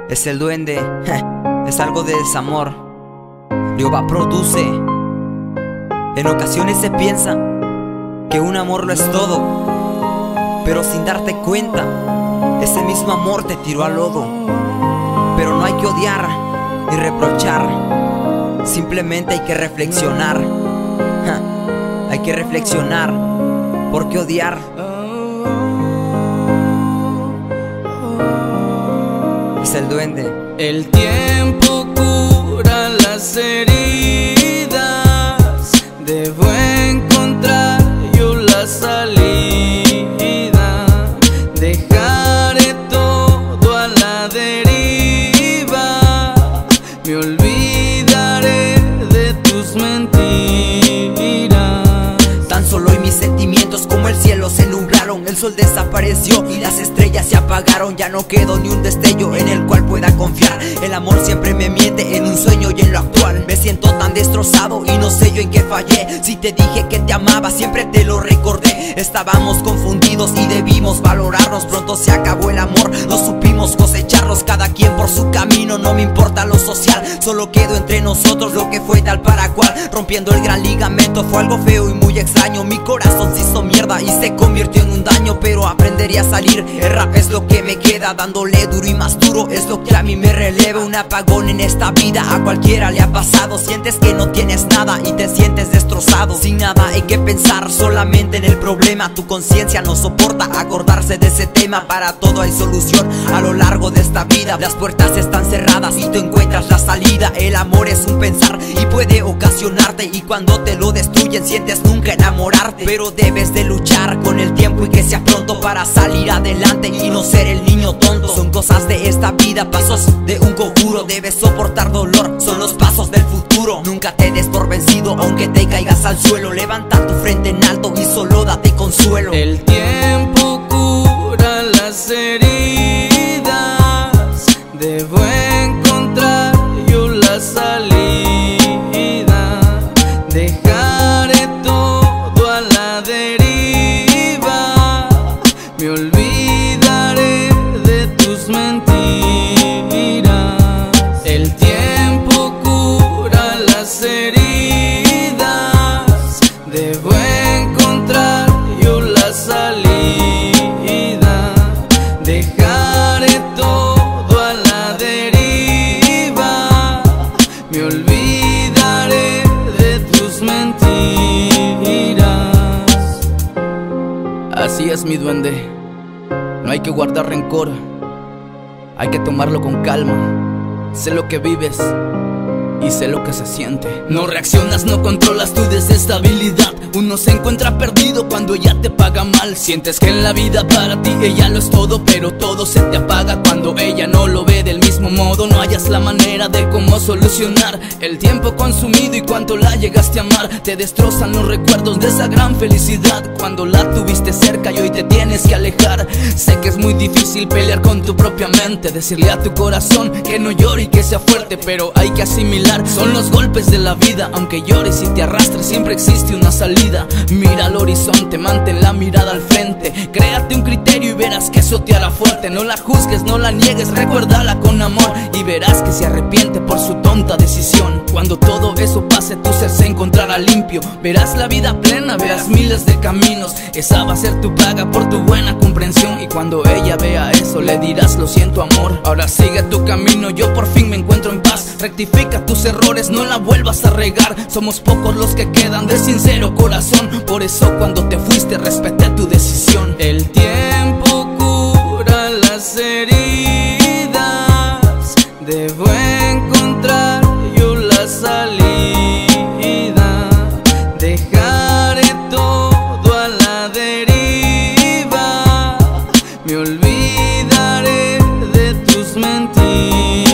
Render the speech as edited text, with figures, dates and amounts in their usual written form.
Es el duende, es algo de desamor. Rioba produce. En ocasiones se piensa que un amor lo es todo, pero sin darte cuenta, ese mismo amor te tiró al lodo. Pero no hay que odiar ni reprochar, simplemente hay que reflexionar. Hay que reflexionar, ¿por qué odiar? Es el duende. El tiempo cura las heridas, debo encontrar yo la salida. Dejaré todo a la deriva, me olvidaré de tus mentiras. Tan solo hoy mis sentimientos como el cielo se nublaron, el sol desapareció y las estrellas se apagaron. Ya no quedó ni un destello en el cual pueda confiar. El amor siempre me miente en un sueño y en lo actual. Me siento tan destrozado y no sé yo en qué fallé. Si te dije que te amaba, siempre te lo recordé. Estábamos confundidos y debimos valorarnos. Pronto se acabó el amor, no supimos cosecharnos. Cada quien por su camino, no me importa lo social. Solo quedó entre nosotros lo que fue tal para cual. Rompiendo el gran ligamento fue algo feo y muy extraño. Mi corazón se hizo mierda y se convirtió en un daño, pero aprendería a salir. El rap es lo que me queda, dándole duro y más duro. Es lo que a mí me releva. Un apagón en esta vida a cualquiera le ha pasado. Sientes que no tienes nada y te sientes destrozado. Sin nada hay que pensar, solamente en el problema. Tu conciencia no soporta acordarse de ese tema. Para todo hay solución a lo largo de esta vida. Las puertas están cerradas y tú encuentras la salida. El amor es un pensar y puede ocasionarte, y cuando te lo destruyen sientes nunca enamorarte. Pero debes de luchar con el tiempo y que sea pronto para salir adelante y no ser el niño tonto. Son cosas de esta vida, pasos de un conjuro. Debes soportar dolor, son los pasos del futuro. Nunca te des por vencido aunque te caigas al suelo. Levanta tu frente en alto y solo date consuelo. El tiempo cura las heridas, debo encontrar yo la salida. Dejaré todo a la deriva, me olvidaré de tus mentiras. El tiempo cura las heridas, debo encontrar yo la salida. Dejaré todo a la deriva, me olvidaré de tus mentiras. Así es, mi duende, no hay que guardar rencor, hay que tomarlo con calma. Sé lo que vives y sé lo que se siente. No reaccionas, no controlas tu desestabilidad. Uno se encuentra perdido cuando ella te paga mal. Sientes que en la vida para ti ella lo es todo, pero todo se te apaga cuando ella no lo ve del mismo modo. No hallas la manera de cómo solucionar el tiempo consumido y cuánto la llegaste a amar. Te destrozan los recuerdos de esa gran felicidad cuando la tuviste cerca y hoy te tienes que alejar. Sé que es muy difícil pelear con tu propia mente, decirle a tu corazón que no llore y que sea fuerte, pero hay que asimilar, son los golpes de la vida. Aunque llores y te arrastres, siempre existe una salida. Mira al horizonte, mantén la mirada al frente. Créate un criterio y verás que eso te hará fuerte. No la juzgues, no la niegues, recuérdala con amor y verás que se arrepiente por su tonta decisión. Cuando todo eso pase, tu ser se encontrará limpio. Verás la vida plena, verás miles de caminos. Esa va a ser tu paga por tu buena comprensión. Y cuando ella vea eso, le dirás: lo siento, amor, ahora sigue tu camino, yo por fin me encuentro en paz. Rectifica tus errores, no la vuelvas a regar. Somos pocos los que quedan de sincero corazón, por eso cuando te fuiste respeté tu decisión. El tiempo cura las heridas, debo encontrar yo la salida. Dejaré todo a la deriva, me olvidaré de tus mentiras.